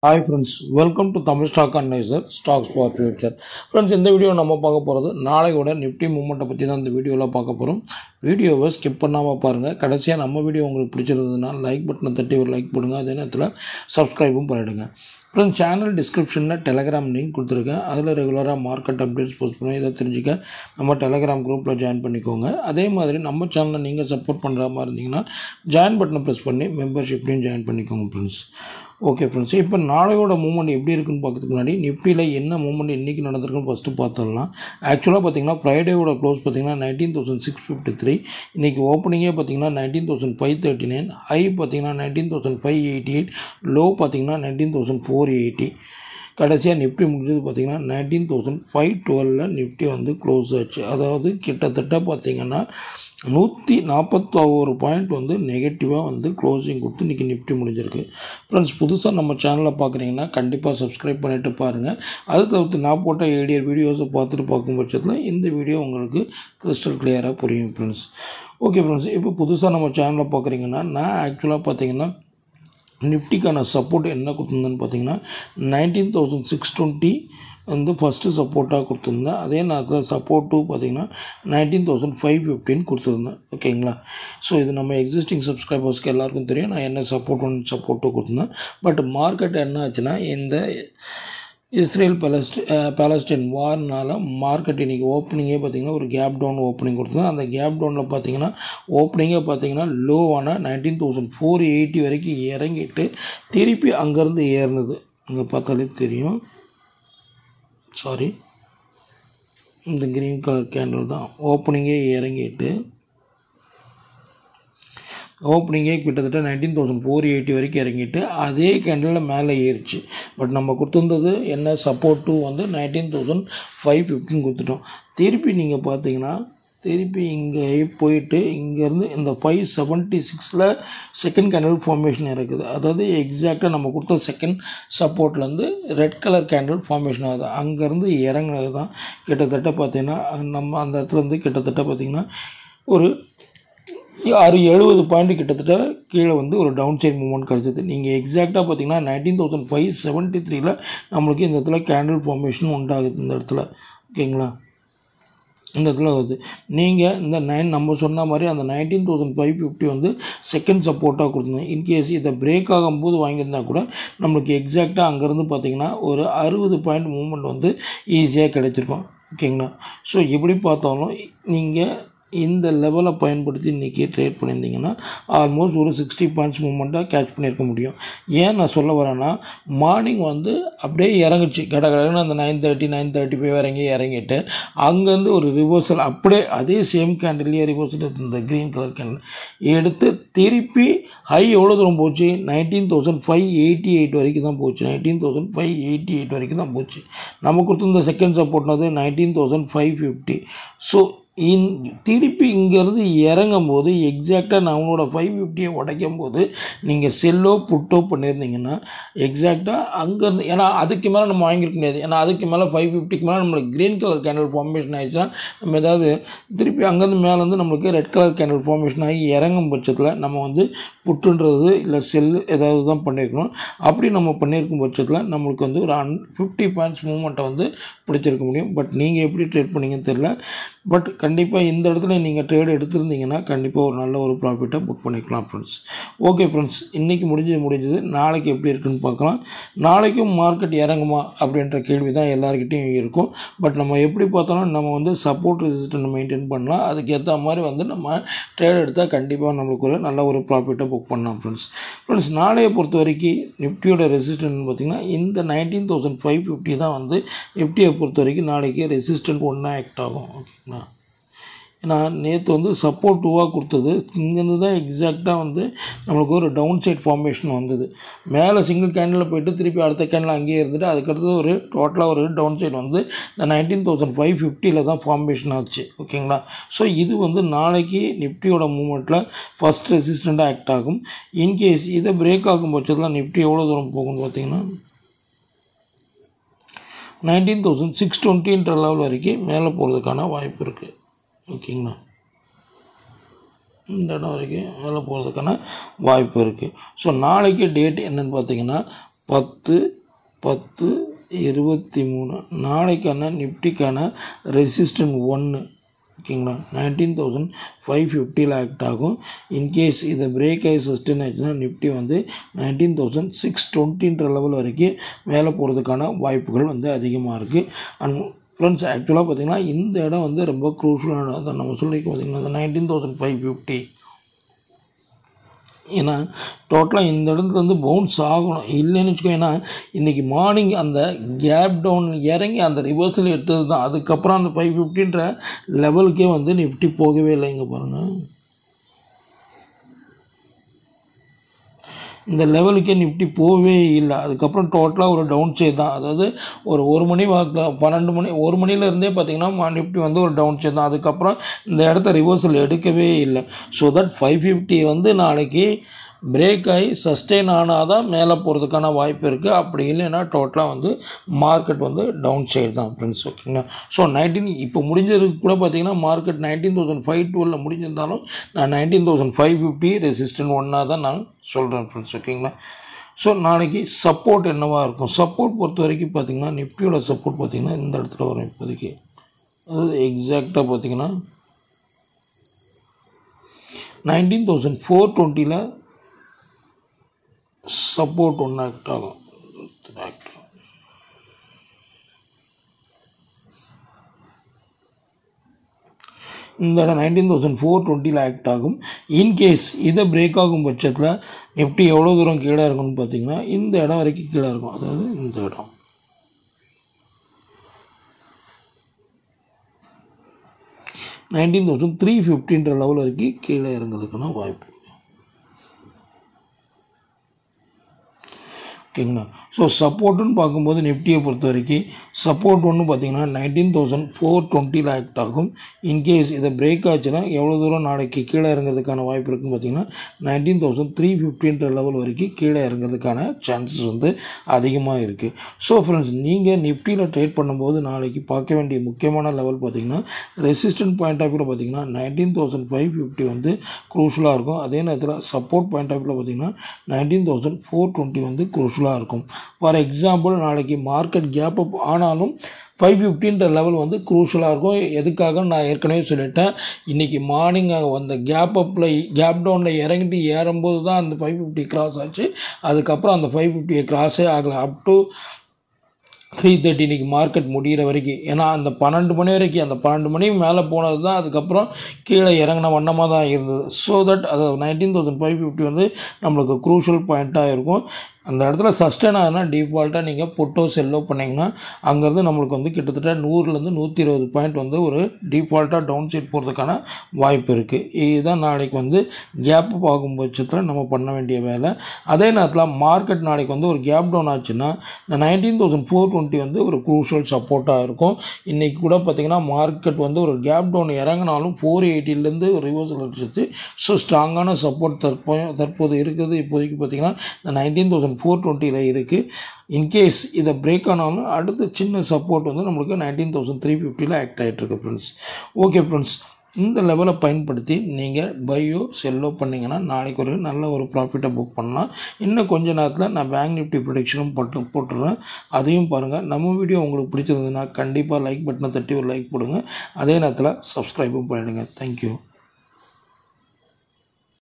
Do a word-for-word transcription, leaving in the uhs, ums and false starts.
Hi friends, welcome to Tamil Stock Analyser, Stocks for Future. Friends, in the video நம்ம பார்க்க போறது நாளையோட Nifty movement பத்தி தான் இந்த வீடியோல பார்க்க போறோம். வீடியோவை ஸ்கிப் பண்ணாம பாருங்க. கடைசியா நம்ம வீடியோ உங்களுக்கு பிடிச்சிருந்ததுனா லைக் பட்டனை தட்டி ஒரு லைக் போடுங்க. அதே நேரத்துல சப்ஸ்கிரைபும் பண்ணிடுங்க. ஃப்ரெண்ட்ஸ், சேனல் டிஸ்கிரிப்ஷனில் டெலகிராம் லிங்க் கொடுத்துருக்கேன். அதில் ரெகுலராக மார்க்கெட் அப்டேட்ஸ் போஸ்ட் பண்ணி இதை தெரிஞ்சுக்க நம்ம டெலகிராம் குரூப்பில் ஜாயின் பண்ணிக்கோங்க. அதே மாதிரி நம்ம சேனலை நீங்கள் சப்போர்ட் பண்ணுற மாதிரி இருந்தீங்கன்னா ஜாயின் பட்டனை ப்ரெஸ் பண்ணி மெம்பர்ஷிப்லையும் ஜாயின் பண்ணிக்கோங்க ஃப்ரெண்ட்ஸ். ஓகே ஃப்ரெண்ட்ஸ், இப்போ நாளையோட மூவ்மெண்ட் எப்படி இருக்குன்னு பார்க்கறதுக்கு முன்னாடி நிஃப்டியில் என்ன மூவ்மெண்ட் இன்றைக்கி நடந்திருக்குன்னு ஃபஸ்ட்டு பார்த்துடலாம். ஆக்சுவலாக பார்த்தீங்கன்னா ஃப்ரைடேவோட க்ளோஸ் பார்த்தீங்கன்னா nineteen thousand six fifty three இன்றைக்கி ஓப்பனிங்கே பார்த்தீங்கன்னா nineteen thousand five thirty nine high பார்த்தீங்கன்னா nineteen thousand five eighty eight low பார்த்தீங்கன்னா நைன்டீன் தௌசண்ட் ஃபோர் எயிட்டி கடைசியாக நிஃப்டி முடிஞ்சது பார்த்திங்கன்னா நைன்டீன் தௌசண்ட் ஃபைவ் டுவெலில் நிஃப்டி வந்து க்ளோஸ் ஆச்சு. அதாவது கிட்டத்தட்ட பார்த்திங்கன்னா நூற்றி நாற்பத்தோரு பாயிண்ட் வந்து நெகட்டிவாக வந்து க்ளோசிங் கொடுத்து இன்றைக்கி நிஃப்டி முடிஞ்சிருக்கு. ஃப்ரெண்ட்ஸ், புதுசாக நம்ம சேனலில் பார்க்குறீங்கன்னா கண்டிப்பாக சப்ஸ்கிரைப் பண்ணிவிட்டு பாருங்கள். அது தவிர்த்து நான் போட்ட ஏடிஆர் வீடியோஸை பார்த்துட்டு பார்க்கும் பட்சத்தில் இந்த வீடியோ உங்களுக்கு கிறிஸ்டல் கிளியராக புரியும் ஃப்ரெண்ட்ஸ். ஓகே ஃப்ரெண்ட்ஸ், இப்போ புதுசாக நம்ம சேனலில் பார்க்குறீங்கன்னா நான் ஆக்சுவலாக பார்த்திங்கன்னா நிஃப்டிக்கான சப்போர்ட் என்ன கொடுத்துருந்தேன்னு பார்த்தீங்கன்னா நைன்டீன் தௌசண்ட் சிக்ஸ் டுவெண்ட்டி வந்து ஃபஸ்ட்டு சப்போர்ட்டாக கொடுத்துருந்தேன். அதே நேரத்தில் சப்போர்ட் டூ பார்த்திங்கன்னா நைன்டீன் தௌசண்ட் ஃபைவ் ஃபிஃப்டின் கொடுத்துருந்தேன். ஓகேங்களா? ஸோ இது நம்ம எக்ஸிஸ்டிங் சப்ஸ்கிரைபர்ஸ்க்கு எல்லாருக்கும் தெரியும் நான் என்ன சப்போர்ட் ஒன் சப்போர்ட் டூ கொடுத்துருந்தேன். பட் மார்க்கெட் என்ன ஆச்சுன்னா இந்த இஸ்ரேல் பேலஸ்டி பேலஸ்டைன் வார்னால் மார்க்கெட் இன்றைக்கி ஓப்பனிங்கே பார்த்திங்கன்னா ஒரு கேப் டவுன் ஓப்பனிங் கொடுத்தது. அந்த கேப் டவுனில் பார்த்திங்கன்னா ஓப்பனிங்கே பார்த்திங்கன்னா லோவான நைன்டீன் தௌசண்ட் ஃபோர் எயிட்டி வரைக்கும் இறங்கிட்டு திருப்பி அங்கேருந்து ஏறினது. இங்கே பார்த்தாலே தெரியும். சாரி, இந்த க்ரீன் கலர் கேண்டில் தான் ஓப்பனிங்கே இறங்கிட்டு ஓப்பனிங்கே கிட்டத்தட்ட நைன்டீன் தௌசண்ட் ஃபோர் எயிட்டி வரைக்கும் இறங்கிட்டு அதே கேண்டிலில் மேலே ஏறிச்சு. பட் நம்ம கொடுத்துருந்தது என்ன சப்போர்ட் டூ வந்து நைன்டீன் தௌசண்ட் ஃபைவ் ஃபிஃப்டின் கொடுத்துட்டோம். திருப்பி நீங்கள் பார்த்தீங்கன்னா திருப்பி இங்கே போயிட்டு இங்கேருந்து இந்த ஃபைவ் செவன்ட்டி சிக்ஸில் செகண்ட் கேண்டில் ஃபார்மேஷன் இருக்குது. அதாவது எக்ஸாக்டாக நம்ம கொடுத்த செகண்ட் சப்போர்ட்லேருந்து ரெட் கலர் கேண்டில் ஃபார்மேஷன் ஆகுது. அங்கேருந்து இறங்குனது தான் கிட்டத்தட்ட பார்த்திங்கன்னா நம்ம அந்த இடத்துல இருந்து கிட்டத்தட்ட பார்த்திங்கன்னா ஒரு ஆறு எழுபது பாயிண்ட் கிட்டத்தட்ட கீழே வந்து ஒரு டவுன் சைட் மூவ்மெண்ட் கிடச்சிது. நீங்கள் எக்ஸாக்டாக பார்த்தீங்கன்னா நைன்டீன் தௌசண்ட் ஃபைவ் செவன்ட்டி த்ரீல நம்மளுக்கு இந்த இடத்துல கேண்டில் ஃபார்மேஷன் உண்டாகுது. இந்த இடத்துல ஓகேங்களா? இந்த இடத்துல வருது. நீங்கள் இந்த நைன் நம்ம சொன்ன மாதிரி அந்த நைன்டீன் தௌசண்ட் ஃபைவ் ஃபிஃப்டி வந்து செகண்ட் சப்போர்ட்டாக கொடுத்துருந்தோம். இன்கேஸ் இதை பிரேக் ஆகும்போது வாங்கியிருந்தால் கூட நம்மளுக்கு எக்ஸாக்டாக அங்கேருந்து பார்த்திங்கன்னா ஒரு அறுபது பாயிண்ட் மூவ்மெண்ட் வந்து ஈஸியாக கிடைச்சிருக்கும். ஓகேங்களா? ஸோ எப்படி பார்த்தாலும் நீங்கள் இந்த லெவலை பயன்படுத்தி இன்றைக்கி ட்ரேட் பண்ணியிருந்தீங்கன்னா ஆல்மோஸ்ட் ஒரு சிக்ஸ்டி பாயிண்ட்ஸ் மூவ்மெண்ட்டாக கேட்ச் பண்ணியிருக்க முடியும். ஏன் நான் சொல்ல வரேன்னா மார்னிங் வந்து அப்படியே இறங்குச்சு கட கடன்னு அந்த nine thirty nine thirty five இறங்கி இறங்கிட்டு அங்கேருந்து ஒரு ரிவர்சல் அப்படியே அதே சேம் கேண்டில்லையே ரிவர்சல் இந்த க்ரீன் கலர் கேண்டில் எடுத்து திருப்பி ஹை எவ்வளோ தூரம் போச்சு nineteen thousand five eighty eight வரைக்கும் தான் போச்சு. Nineteen thousand five eighty eight வரைக்கும் தான் போச்சு. நம்ம கொடுத்துருந்த செகண்ட் சப்போர்ட்னது nineteen thousand five fifty. So in திருப்பி இங்கேருந்து இறங்கும் போது எக்ஸாக்டாக நம்மளோட ஃபைவ் ஃபிஃப்டியை உடைக்கும் போது நீங்கள் செல்லோ புட்டோ பண்ணியிருந்தீங்கன்னா எக்ஸாக்டாக அங்கேருந்து ஏன்னா அதுக்கு மேலே நம்ம வாங்கியிருக்க முடியாது. ஏன்னா அதுக்கு மேலே ஃபைவ் ஃபிஃப்டிக்கு மேலே நம்மளுக்கு க்ரீன் கலர் கேண்டில் ஃபார்மேஷன் ஆகிடுச்சுன்னா நம்ம ஏதாவது திருப்பி அங்கேருந்து மேலேருந்து நம்மளுக்கு ரெட் கலர் கேண்டில் ஃபார்மேஷன் ஆகி இறங்கும் பட்சத்தில் நம்ம வந்து புட்டுன்றது இல்லை செல்லு ஏதாவது தான் பண்ணியிருக்கணும். அப்படி நம்ம பண்ணியிருக்கும் பட்சத்தில் நம்மளுக்கு வந்து ஒரு அன் ஃபிஃப்டி பாயிண்ட்ஸ் மூவ்மெண்ட்டை வந்து பிடிச்சிருக்க முடியும். பட் நீங்கள் எப்படி ட்ரேட் பண்ணிங்கன்னு தெரியல. பட் கண்டிப்பாக இந்த இடத்துல நீங்கள் ட்ரேட் எடுத்துருந்தீங்கன்னா கண்டிப்பாக ஒரு நல்ல ஒரு ப்ராஃபிட்டை புக் பண்ணிக்கலாம் ஃப்ரெண்ட்ஸ். ஓகே ஃப்ரெண்ட்ஸ், இன்றைக்கி முடிஞ்சது முடிஞ்சது நாளைக்கு எப்படி இருக்குன்னு பார்க்கலாம். நாளைக்கும் மார்க்கெட் இறங்குமா அப்படின்ற கேள்வி தான் எல்லாருக்கிட்டையும் இருக்கும். பட் நம்ம எப்படி பார்த்தாலும் நம்ம வந்து சப்போர்ட் ரெசிஸ்டன்ட் மெயின்டைன் பண்ணலாம். அதுக்கேற்ற மாதிரி வந்து நம்ம ட்ரேட் எடுத்தால் கண்டிப்பாக நம்மளுக்கு ஒரு நல்ல ஒரு ப்ராஃபிட்டை புக் பண்ணலாம் ஃப்ரெண்ட்ஸ். ஃப்ரெண்ட்ஸ், நாளையை பொறுத்த வரைக்கும் நிஃப்டியோட ரெசிஸ்டன்ட் பார்த்திங்கன்னா இந்த நைன்டீன் தௌசண்ட் ஃபைவ் ஃபிஃப்டி தான் வந்து நிஃப்டியை பொறுத்த வரைக்கும் நாளைக்கு ரெசிஸ்டன்ட் ஒன்றா ஆக்ட் ஆகும். ஓகேங்களா? ஏன்னா நேற்று வந்து சப்போர்ட் டூவாக கொடுத்தது இங்கேருந்து தான் எக்ஸாக்டாக வந்து நம்மளுக்கு ஒரு டவுன் சைட் ஃபார்மேஷன் வந்தது. மேலே சிங்கிள் கேண்டில் போய்ட்டு திருப்பி அடுத்த கேண்டில் அங்கேயே இருந்துட்டு அதுக்கடுத்து ஒரு டோட்டலாக ஒரு டவுன் சைட் வந்து இந்த நைன்டீன் தௌசண்ட் ஃபைவ் ஃபிஃப்டியில் தான் ஃபார்மேஷன் ஆச்சு. ஓகேங்களா? ஸோ இது வந்து நாளைக்கு நிஃப்டியோட மூவ்மெண்ட்டில் ஃபஸ்ட் ரெசிஸ்டண்ட்டாக ஆக்ட் ஆகும். இன்கேஸ் இதை பிரேக் ஆகும் பட்சத்தில் நிஃப்டி எவ்வளோ தூரம் போகும்னு பார்த்தீங்கன்னா நைன்டீன் தௌசண்ட் சிக்ஸ் டுவெண்ட்டின்ற லெவல் வரைக்கும் மேலே போகிறதுக்கான வாய்ப்பு இருக்குது. ஓகேங்களா? இந்த இடம் வரைக்கும் மேலே போகிறதுக்கான வாய்ப்பு இருக்குது. ஸோ நாளைக்கு டேட் என்னென்னு பார்த்தீங்கன்னா பத்து பத்து இருபத்தி மூணு நாளைக்கான நிஃப்டிக்கான ரெசிஸ்டன்ட் ஒன்று ஓகேங்களா நைன்டீன் தௌசண்ட் ஃபைவ் ஃபிஃப்டியில் ஆக்ட் ஆகும். இன்கேஸ் இதை பிரேக் ஆகி சஸ்டெயின் ஆச்சுன்னா நிஃப்டி வந்து நைன்டீன் தௌசண்ட் சிக்ஸ் டுவெண்ட்டின்ற லெவல் வரைக்கும் மேலே போகிறதுக்கான வாய்ப்புகள் வந்து அதிகமாக இருக்குது. அண்ட் ஃப்ரெண்ட்ஸ் ஆக்சுவலாக பார்த்திங்கன்னா இந்த இடம் வந்து ரொம்ப க்ரூஷியலான அதை நம்ம சொல்லி பார்த்திங்கன்னா அந்த நைன்டீன் தௌசண்ட் ஃபைவ் ஃபிஃப்டி ஏன்னா டோட்டலாக இந்த இடத்துல வந்து பவுன்ஸ் ஆகணும் இல்லைன்னு வச்சுக்கோ. ஏன்னா இன்றைக்கி மார்னிங் அந்த கேப் டவுன் இறங்கி அந்த ரிவர்சல் எடுத்தது தான். அதுக்கப்புறம் அந்த ஃபைவ் ஃபிஃப்டின்ற லெவலுக்கே வந்து நிஃப்டி போகவே இல்லை. இங்கே பாருங்கள் இந்த லெவலுக்கே நிஃப்டி போகவே இல்லை. அதுக்கப்புறம் டோட்டலாக ஒரு டவுன் சைட் தான். அதாவது ஒரு ஒரு மணி வாக்கில் பன்னெண்டு மணி ஒரு மணிலேருந்தே பார்த்திங்கன்னா நிஃப்டி வந்து ஒரு டவுன் சைட் தான். அதுக்கப்புறம் இந்த இடத்த ரிவர்சல் எடுக்கவே இல்லை. ஸோ தட் ஃபைவ் ஃபிஃப்டி வந்து நாளைக்கு பிரேக் ஆகி சஸ்டெயின் ஆனால் தான் மேலே போகிறதுக்கான வாய்ப்பு இருக்குது. அப்படி இல்லைன்னா டோட்டலாக வந்து மார்க்கெட் வந்து டவுன் சைடு தான் ஃப்ரெண்ட்ஸ் ஓகேங்களா. ஸோ நைன்டீன் இப்போ முடிஞ்சதுக்கு கூட பார்த்திங்கன்னா மார்க்கெட் நைன்டீன் தௌசண்ட் ஃபைவ் டுவெலில் முடிஞ்சிருந்தாலும் நான் nineteen thousand five fifty resistant ஒன்னாக தான் நான் சொல்கிறேன் ஃப்ரெண்ட்ஸ் ஓகேங்களா. ஸோ நாளைக்கு சப்போர்ட் என்னவாக இருக்கும்? சப்போர்ட் பொறுத்த வரைக்கும் பார்த்திங்கன்னா நிஃப்டியோட சப்போர்ட் பார்த்திங்கன்னா இந்த இடத்துல வரும் இப்போதைக்கு. அதாவது எக்ஸாக்டாக பார்த்திங்கன்னா நைன்டீன் தௌசண்ட் ஃபோர் டுவெண்ட்டியில் சப்போர்ட் ஒன்று ஆக்ட் ஆகும். இந்த இடம் நைன்டீன் தௌசண்ட் ஃபோர் டுவெண்ட்டியில் ஆக்ட் ஆகும். இன்கேஸ் இதை பிரேக் ஆகும் பட்சத்தில் நிஃப்டி எவ்வளோ தூரம் கீழே இருக்குன்னு பார்த்தீங்கன்னா இந்த இடம் வரைக்கும் கீழே இருக்கும். அதாவது இந்த இடம் நைன்டீன் தௌசண்ட் த்ரீ ஃபிஃப்டின்ற லெவல் வரைக்கும் கீழே இறங்குறதுக்கான வாய்ப்பு ஓகேங்களா. ஸோ சப்போர்ட்டுன்னு பார்க்கும்போது நிஃப்டியை பொறுத்த வரைக்கும் சப்போர்ட் ஒன்று பார்த்திங்கன்னா நைன்டீன் தௌசண்ட் ஃபோர் டுவெண்ட்டியில் ஆக்ட் ஆகும். இன்கேஸ் இதை பிரேக் ஆச்சுன்னா எவ்வளோ தூரம் நாளைக்கு கீழே இறங்குறதுக்கான வாய்ப்பு இருக்குன்னு பார்த்திங்கன்னா நைன்டீன் தௌசண்ட் த்ரீ ஃபிஃப்டின்ற லெவல் வரைக்கும் கீழே இறங்குறதுக்கான சான்சஸ் வந்து அதிகமாக இருக்குது. ஸோ ஃப்ரெண்ட்ஸ் நீங்கள் நிஃப்டியில் ட்ரேட் பண்ணும்போது நாளைக்கு பார்க்க வேண்டிய முக்கியமான லெவல் பார்த்திங்கன்னா ரெசிஸ்டன்ட் பாயிண்ட் ஆஃப் வியூவில் பார்த்திங்கன்னா நைன்டீன் தௌசண்ட் ஃபைவ் ஃபிஃப்டி வந்து க்ரூஷலாக இருக்கும். அதே நேரத்தில் சப்போர்ட் பாயிண்ட் ஆஃப் வியூவில் பார்த்திங்கன்னா நைன்டீன் தௌசண்ட் ஃபோர் டுவெண்ட்டி வந்து க்ரூஷலாக இருக்கும். ஃபார் எக்ஸாம்பிள் நாளைக்கு மார்க்கெட் கேப் அப் ஆனாலும் ஃபைவ் ஃபிஃப்டின்ற லெவல் வந்து க்ரூஷலாக இருக்கும். எதுக்காக நான் ஏற்கனவே சொல்லிட்டேன். இன்றைக்கி மார்னிங் அந்த கேப் அப்பில் கேப் டவுனில் இறங்கிட்டு ஏறும்போது தான் அந்த ஃபைவ் ஃபிஃப்டி கிராஸ் ஆச்சு. அதுக்கப்புறம் அந்த ஃபைவ் ஃபிஃப்டியை கிராஸே ஆகலை அப் டு த்ரீ தேர்ட்டி இன்றைக்கி மார்க்கெட் முடிகிற வரைக்கும். ஏன்னா அந்த பன்னெண்டு மணி வரைக்கும் அந்த பன்னெண்டு மணி மேலே போனது தான் அதுக்கப்புறம் கீழே இறங்கின வண்ணமாக தான் இருந்தது. ஸோ தட் அது நைன்டீன் தௌசண்ட் ஃபைவ் ஃபிஃப்டி வந்து நம்மளுக்கு க்ரூஷியல் பாயிண்ட்டாக இருக்கும். அந்த இடத்துல சஸ்டெயின் ஆகுனா டிஃபால்ட்டாக நீங்கள் புட்டோ செல்லோ பண்ணிங்கன்னா அங்கேருந்து நம்மளுக்கு வந்து கிட்டத்தட்ட நூறுலேருந்து நூற்றி இருபது பாயிண்ட் வந்து ஒரு டிஃபால்ட்டாக டவுன் சைட் போகிறதுக்கான வாய்ப்பு இருக்குது. இதுதான் நாளைக்கு வந்து கேப் ஆகும் பட்சத்தில் நம்ம பண்ண வேண்டிய வேலை. அதே நேரத்தில் மார்க்கெட் நாளைக்கு வந்து ஒரு கேப் டவுன் ஆச்சுன்னா இந்த நைன்டீன் தௌசண்ட் ஃபோர் டுவெண்ட்டி வந்து ஒரு க்ரூஷியல் சப்போர்ட்டாக இருக்கும். இன்றைக்கி கூட பார்த்திங்கன்னா மார்க்கெட் வந்து ஒரு கேப் டவுன் இறங்கினாலும் ஃபோர் எயிட்டிலேருந்து ஒரு ரிவர்சல் அடிச்சிச்சு. ஸோ ஸ்ட்ராங்கான சப்போர்ட் தற்போ தற்போது இருக்குது. இப்போதைக்கு பார்த்திங்கன்னா இந்த நைன்டீன் தௌசண்ட் ஃபோர் டுவெண்ட்டியில் இருக்குது. இன்கேஸ் இதை பிரேக் ஆனாலும் அடுத்த சின்ன சப்போர்ட் வந்து நம்மளுக்கு நைன்டீன் தௌசண்ட் த்ரீ ஃபிஃப்டியில் ஆக்ட் ஆகிட்டுருக்கு ஃப்ரெண்ட்ஸ். ஓகே ஃப்ரெண்ட்ஸ், இந்த லெவலை பயன்படுத்தி நீங்கள் பையோ செல்லோ பண்ணிங்கன்னா நாளைக்கு ஒரு நல்ல ஒரு ப்ராஃபிட்டை புக் பண்ணலாம். இன்னும் கொஞ்சம் நேரத்தில் நான் பேங்க் நிஃப்டி ப்ரொடிக்ஷனும் போட்டு போட்டுடுறேன். அதையும் பாருங்கள். நம்ம வீடியோ உங்களுக்கு பிடிச்சிருந்ததுன்னா கண்டிப்பாக லைக் பட்டனை தட்டி ஒரு லைக் போடுங்க. அதே நேரத்தில் சப்ஸ்கிரைபும் பண்ணிடுங்க. தேங்க்யூ.